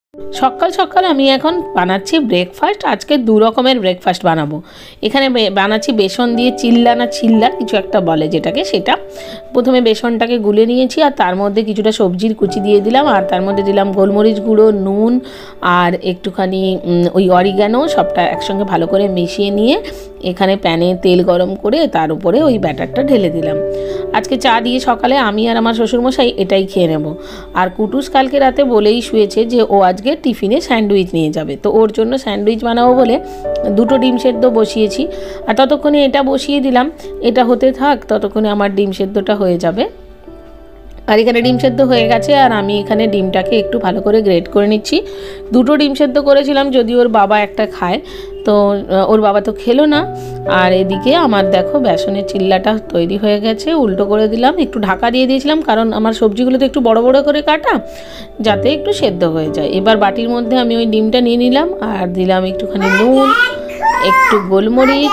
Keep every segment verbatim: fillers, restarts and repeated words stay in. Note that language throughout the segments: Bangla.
সকাল সকাল আমি এখন বানাচ্ছি ব্রেকফাস্ট। আজকে দু রকমের ব্রেকফাস্ট বানাবো। এখানে বানাচ্ছি বেসন দিয়ে চিল্লা না চিল্লা কিছু একটা বলে যেটাকে, সেটা প্রথমে বেসনটাকে গুলে নিয়েছি আর তার মধ্যে কিছুটা সবজির কুচি দিয়ে দিলাম আর তার মধ্যে দিলাম গোলমরিচ গুঁড়ো, নুন আর একটুখানি ওই অরিগ্যানো, সবটা একসঙ্গে ভালো করে মিশিয়ে নিয়ে এখানে প্যানে তেল গরম করে তার উপরে ওই ব্যাটারটা ঢেলে দিলাম। আজকে চা দিয়ে সকালে আমি আর আমার শ্বশুরমশাই এটাই খেয়ে নেব। আর কুটুস কালকে রাতে বলেই শুয়েছে যে ও আজকে টিফিনে স্যান্ডউইচ নিয়ে যাবে, তো ওর জন্য স্যান্ডউইচ বানাবো বলে দুটো ডিম সেদ্ধ বসিয়েছি। আর ততক্ষণে এটা বসিয়ে দিলাম, এটা হতে থাক, ততক্ষণে আমার ডিম সেদ্ধটা হয়ে যাবে। আর এখানে ডিম সেদ্ধ হয়ে গেছে আর আমি এখানে ডিমটাকে একটু ভালো করে গ্রেট করে নিচ্ছি। দুটো ডিম সেদ্ধ করেছিলাম, যদি ওর বাবা একটা খায়, তো ওর বাবা তো খেলো না। আর এদিকে আমার দেখো বেসনের চিল্লাটা তৈরি হয়ে গেছে, উল্টো করে দিলাম, একটু ঢাকা দিয়ে দিয়েছিলাম কারণ আমার সবজিগুলো তো একটু বড় বড় করে কাটা, যাতে একটু সেদ্ধ হয়ে যায়। এবার বাটির মধ্যে আমি ওই ডিমটা নিয়ে নিলাম আর দিলাম একটুখানি নুন, একটু গোলমরিচ,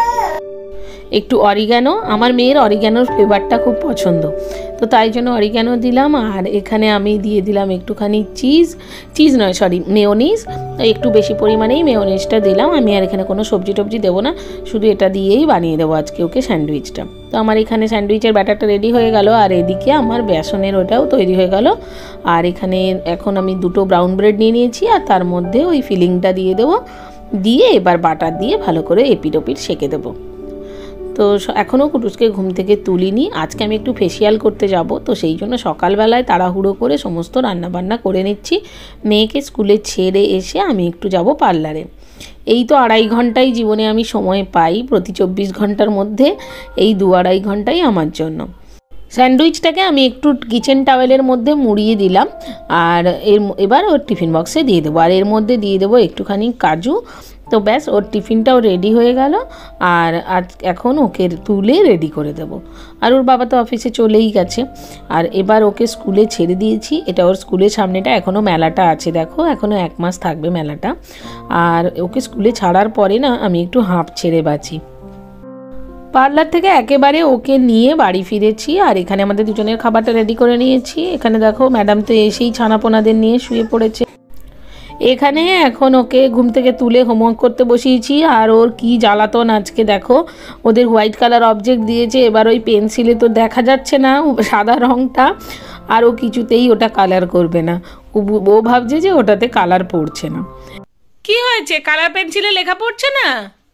একটু অরিগ্যানো। আমার মেয়ের অরিগ্যানোর ফ্লেভারটা খুব পছন্দ, তো তাই জন্য অরিগ্যানো দিলাম। আর এখানে আমি দিয়ে দিলাম একটুখানি চিজ, চিজ নয় সরি মেয়োনিজ, একটু বেশি পরিমাণেই মেয়োনিজটা দিলাম। আমি আর এখানে কোনো সবজি টবজি দেবো না, শুধু এটা দিয়েই বানিয়ে দেবো আজকে ওকে স্যান্ডউইচটা। তো আমার এখানে স্যান্ডউইচের ব্যাটারটা রেডি হয়ে গেল আর এদিকে আমার বেসনের ওটাও তৈরি হয়ে গেল। আর এখানে এখন আমি দুটো ব্রাউন ব্রেড নিয়ে নিয়েছি আর তার মধ্যে ওই ফিলিংটা দিয়ে দেবো, দিয়ে এবার বাটার দিয়ে ভালো করে এপিট ওপিট সেঁকে দেবো। তো এখনও কুটুসকে ঘুম থেকে তুলিনি, আজকে আমি একটু ফেসিয়াল করতে যাব, তো সেই জন্য সকালবেলায় তাড়াহুড়ো করে সমস্ত রান্নাবান্না করে নিচ্ছি। মেয়েকে স্কুলে ছেড়ে এসে আমি একটু যাব পার্লারে। এই তো আড়াই ঘন্টাই জীবনে আমি সময় পাই প্রতি চব্বিশ ঘন্টার মধ্যে, এই দু আড়াই ঘন্টাই আমার জন্য। স্যান্ডউইচটাকে আমি একটু কিচেন টাওয়েলের মধ্যে মুড়িয়ে দিলাম আর এর এবার ওর টিফিন বক্সে দিয়ে দেবো। আর এর মধ্যে দিয়ে দেবো একটুখানি কাজু। তো ব্যাস ওর টিফিনটাও রেডি হয়ে গেল। আর আজ এখন ওকে তুলে রেডি করে দেব। আর ওর বাবা তো অফিসে চলেই গেছে। আর এবার ওকে স্কুলে ছেড়ে দিয়েছি, এটা ওর স্কুলের সামনেটা, এখনও মেলাটা আছে, দেখো এখনও এক মাস থাকবে মেলাটা। আর ওকে স্কুলে ছাড়ার পরে না আমি একটু হাঁপ ছেড়ে বাঁচি। পার্লার থেকে একেবারে ওকে নিয়ে বাড়ি ফিরেছি আর এখানে আমাদের দুজনের খাবারটা রেডি করে নিয়েছি। এখানে দেখো ম্যাডাম তো এসেই ছানাপোনাদের নিয়ে শুয়ে পড়েছে। এখানে এখন ওকে ঘুম থেকে তুলে হোমওয়ার্ক করতে বসিয়েছি আর ওর কি জ্বালাতন আজকে দেখো। ওদের হোয়াইট কালার অবজেক্ট দিয়েছে, এবার ওই পেন্সিলে তো দেখা যাচ্ছে না সাদা রঙটা, আর ও কিছুতেই ওটা কালার করবে না। ও ভাবছে যে ওটাতে কালার পড়ছে না। কি হয়েছে, কালার পেন্সিলে লেখা পড়ছে না?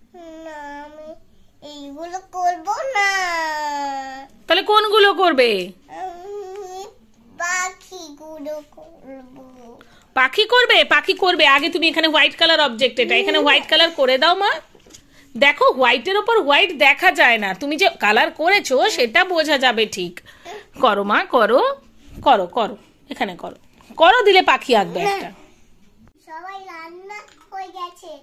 এইগুলো করব না। তাহলে কোনগুলো করবে? পাখিগুলো করব। পাখি করবে? পাখি করবে, আগে তুমি এখানে হোয়াইট কালার অবজেক্ট, এটা এখানে হোয়াইট কালার করে দাও মা। দেখো হোয়াইটের ওপর হোয়াইট দেখা যায় না, তুমি যে কালার করেছো সেটা বোঝা যাবে ঠিক। করো মা, করো করো করো, এখানে করো করো, দিলে পাখি আঁকবে একটা। সবাই রান্না হয়ে গেছে।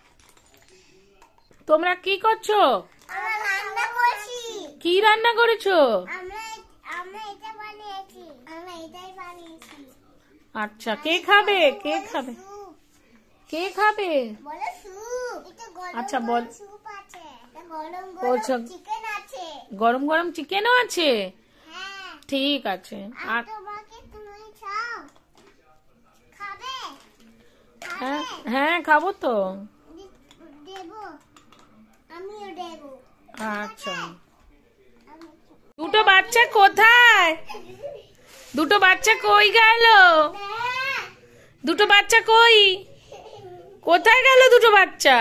তোমরা কি করছো? আমরা রান্না করছি। কি রান্না করেছো? আমরা আমরা এটা বানিয়েছি, আমরা এটাই বানিয়েছি। আচ্ছা, কে খাবে? কে খাবে? কে খাবে? বলো স্যুপ। এটা গরম আচ্ছা বল। স্যুপ আছে, এটা গরম গরম চিকেন আছে। গরম গরম চিকেনও আছে? হ্যাঁ ঠিক আছে। আর তোমাকে তুমি চাও খাবে? হ্যাঁ হ্যাঁ খাবো তো। দেব, আমিও দেব। আচ্ছা, দুটো বাচ্চা কোথায়? দুটো বাচ্চা কই গেল? দুটো বাচ্চা কই? কোথায় গেল দুটো বাচ্চা?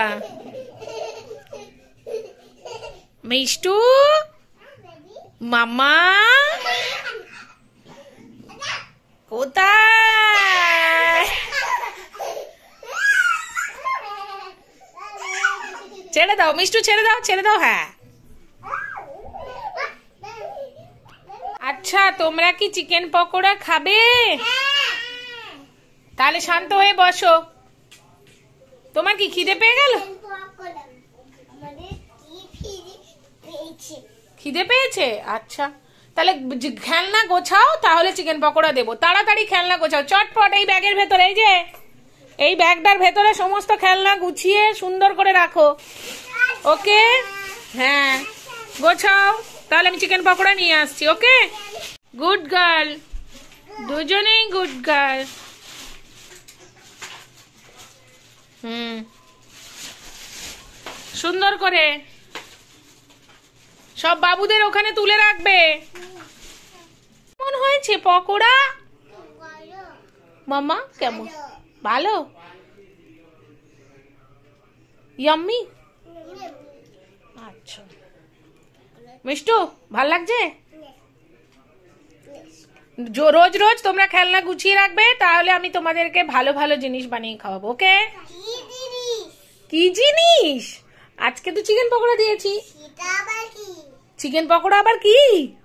মিষ্টু, মামা কোথায়? ছেড়ে দাও মিষ্টু, ছেড়ে দাও, ছেড়ে দাও। হ্যাঁ আচ্ছা, তোমরা কি চিকেন পকোড়া খাবে? তাহলে শান্ত হয়ে বসো। তোমার কি খিদে পেয়ে গেল? খিদে পেয়েছে? আচ্ছা তাহলে খেলনা গোছাও, তাহলে চিকেন পকোড়া দেবো। তাড়াতাড়ি খেলনা গোছাও চটপট। এই ব্যাগের ভেতরে, এই যে এই ব্যাগটার ভেতরে সমস্ত খেলনা গুছিয়ে সুন্দর করে রাখো। ওকে, হ্যাঁ গোছাও, তাহলে আমি চিকেন পকোড়া নিয়ে আসছি। ওকে, গুড গার্ল, দুজনেই গুড গার্ল। হুম, সুন্দর করে সব বাবুদের ওখানে তুলে রাখবে। কেমন হয়েছে পকোড়া মামা? কেমন? ভালো, ইয়াম্মি। আচ্ছা মিষ্টু, ভাল লাগছে? রোজ রোজ তোমরা খেলনা গুছিয়ে রাখবে, তাহলে আমি তোমাদেরকে ভালো ভালো জিনিস বানিয়ে খাওয়াবো। ওকে? কি জিনিস? আজকে তো চিকেন পকোড়া দিয়েছি। চিকেন পকোড়া আবার কি?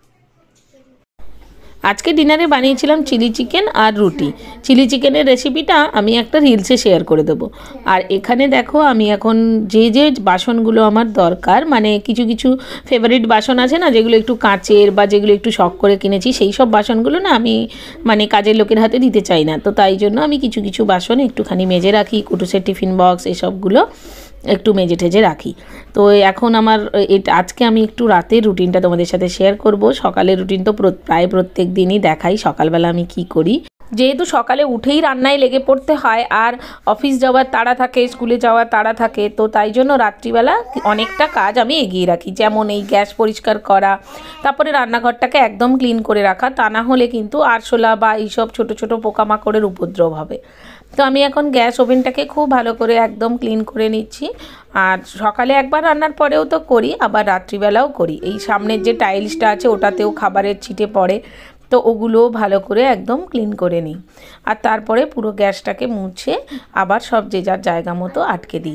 আজকে ডিনারে বানিয়েছিলাম চিলি চিকেন আর রুটি। চিলি চিকেনের রেসিপিটা আমি একটা রিলসে শেয়ার করে দেবো। আর এখানে দেখো আমি এখন যে যে বাসনগুলো আমার দরকার, মানে কিছু কিছু ফেভারিট বাসন আছে না, যেগুলো একটু কাঁচের বা যেগুলো একটু শখ করে কিনেছি, সেই সব বাসনগুলো না আমি মানে কাজের লোকের হাতে দিতে চাই না। তো তাই জন্য আমি কিছু কিছু বাসন একটুখানি মেজে রাখি, কুটুসের টিফিন বক্স এসবগুলো একটু মেজে টেজে রাখি। তো এখন আমার আজকে আমি একটু রাতের রুটিনটা তোমাদের সাথে শেয়ার করব। সকালের রুটিন তো প্রায় প্রত্যেক দিনই দেখাই, সকালবেলা আমি কি করি। যেহেতু সকালে উঠেই রান্নায় লেগে পড়তে হয়, আর অফিস যাওয়ার তাড়া থাকে, স্কুলে যাওয়ার তাড়া থাকে, তো তাই জন্য রাত্রিবেলা অনেকটা কাজ আমি এগিয়ে রাখি। যেমন এই গ্যাস পরিষ্কার করা, তারপরে রান্নাঘরটাকে একদম ক্লিন করে রাখা, তা না হলে কিন্তু আরশোলা বা এইসব ছোটো ছোটো পোকামাকড়ের উপদ্রব হবে। তো আমি এখন গ্যাস ওভেনটাকে খুব ভালো করে একদম ক্লিন করে নিচ্ছি। আর সকালে একবার রান্নার পরেও তো করি, আবার রাত্রিবেলাও করি। এই সামনের যে টাইলসটা আছে ওটাতেও খাবারের ছিটে পড়ে, তো ওগুলোও ভালো করে একদম ক্লিন করে নিই। আর তারপরে পুরো গ্যাসটাকে মুছে আবার সব যে যার জায়গা মতো আটকে দিই।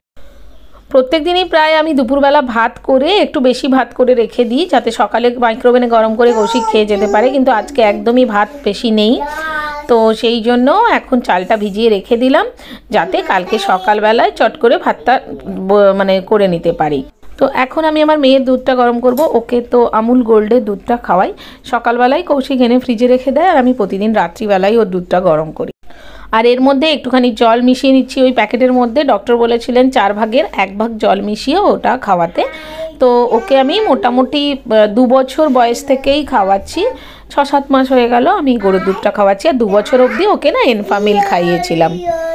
প্রত্যেক দিনই প্রায় আমি দুপুরবেলা ভাত করে একটু বেশি ভাত করে রেখে দিই, যাতে সকালে মাইক্রোওভেনে গরম করে কৌশিক খেয়ে যেতে পারে। কিন্তু আজকে একদমই ভাত বেশি নেই, তো সেই জন্য এখন চালটা ভিজিয়ে রেখে দিলাম, যাতে কালকে সকালবেলায় চট করে ভাতটা মানে করে নিতে পারি। তো এখন আমি আমার মেয়ের দুধটা গরম করব। ওকে তো আমুল গোল্ডের দুধটা খাওয়াই। সকালবেলায় কৌশিক এনে ফ্রিজে রেখে দেয়, আর আমি প্রতিদিন রাত্রিবেলায় ওর দুধটা গরম করি। আর এর মধ্যে একটুখানি জল মিশিয়ে নিচ্ছি ওই প্যাকেটের মধ্যে। ডক্টর বলেছিলেন চার ভাগের এক ভাগ জল মিশিয়ে ওটা খাওয়াতে। তো ওকে আমি মোটামুটি দু বছর বয়স থেকেই খাওয়াচ্ছি, ছ সাত মাস হয়ে গেল আমি গরুর দুধটা খাওয়াচ্ছি। আর দু বছর অবধি ওকে না এনফামিল খাইয়েছিলাম।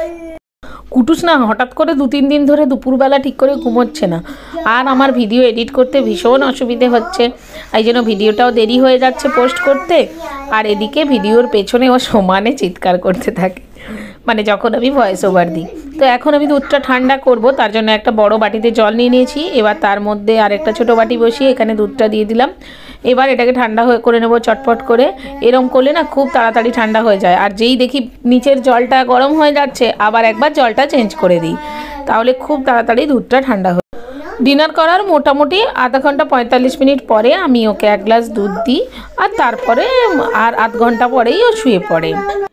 কুটুস না হঠাৎ করে দু তিন দিন ধরে দুপুরবেলা ঠিক করে ঘুমোচ্ছে না, আর আমার ভিডিও এডিট করতে ভীষণ অসুবিধে হচ্ছে, এই জন্য ভিডিওটাও দেরি হয়ে যাচ্ছে পোস্ট করতে। আর এদিকে ভিডিওর পেছনে ও সমানে চিৎকার করতে থাকে, মানে যখন আমি ভয়েস ওভার দিই। তো এখন আমি দুধটা ঠান্ডা করব, তার জন্য একটা বড় বাটিতে জল নিয়ে নিয়েছি। এবার তার মধ্যে আরেকটা ছোট বাটি বসিয়ে এখানে দুধটা দিয়ে দিলাম। এবার এটাকে ঠান্ডা হয়ে করে নেব চটপট করে। এরম করলে না খুব তাড়াতাড়ি ঠান্ডা হয়ে যায়। আর যেই দেখি নিচের জলটা গরম হয়ে যাচ্ছে, আবার একবার জলটা চেঞ্জ করে দিই, তাহলে খুব তাড়াতাড়ি দুধটা ঠান্ডা হয়ে। ডিনার করার মোটামুটি আধা ঘন্টা পঁয়তাল্লিশ মিনিট পরে আমি ওকে এক গ্লাস দুধ দিই, আর তারপরে আর আধ ঘন্টা পরেই ও শুয়ে পড়ে।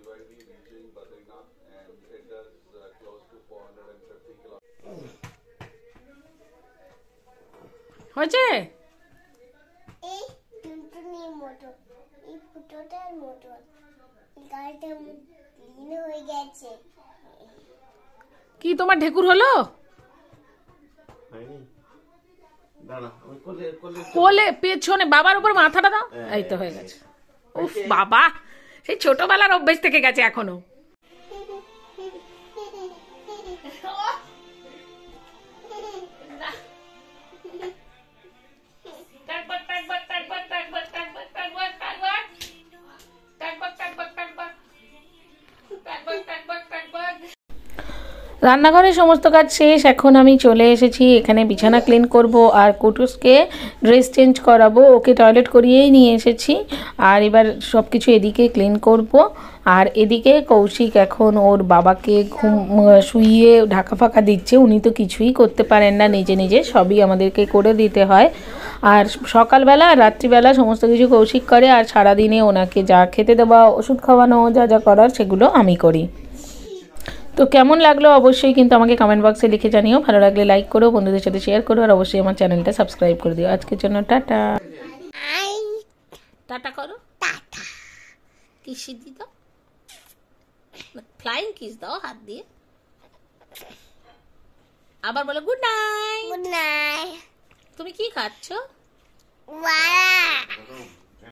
হয়েছে? এই টুনটুনির মতো, এই ফুটোটার মতো, এই গাড়িটা ক্লিন হয়ে গেছে। কি তোমার ঢেকুর হলো? কোলে পেছনে বাবার উপর মাথাটা দাও। এই তো হয়ে গেছে। উফ বাবা, সেই ছোটবেলার অভ্যেস থেকে গেছে এখনো। রান্নাঘরের সমস্ত কাজ শেষ। এখন আমি চলে এসেছি এখানে বিছানা ক্লিন করব, আর কুটুসকে ড্রেস চেঞ্জ করাবো। ওকে টয়লেট করিয়েই নিয়ে এসেছি, আর এবার সব কিছু এদিকে ক্লিন করব। আর এদিকে কৌশিক এখন ওর বাবাকে ঘুম শুইয়ে ঢাকা ফাঁকা দিচ্ছে। উনি তো কিছুই করতে পারেন না নিজে নিজে, সবই আমাদেরকে করে দিতে হয়। আর সকালবেলা আর রাত্রিবেলা সমস্ত কিছু কৌশিক করে, আর সারাদিনে ওনাকে যা খেতে দেওয়া, ওষুধ খাওয়ানো, যা যা করার সেগুলো আমি করি। তো কেমন লাগলো অবশ্যই কিন্তু আমাকে কমেন্ট বক্সে লিখে জানিও। ভালো লাগলে লাইক করো, বন্ধুদের সাথে শেয়ার করো, আর অবশ্যই আমার চ্যানেলটা সাবস্ক্রাইব করে দিও। আজকের জন্য টাটা। টাটা করো। টাটা। কিস দি দাও, ফ্লাইং কিস দাও হাত দিয়ে। আবার বলো গুড নাইট। Good night. তুমি কি খাচ্ছো? ওয়া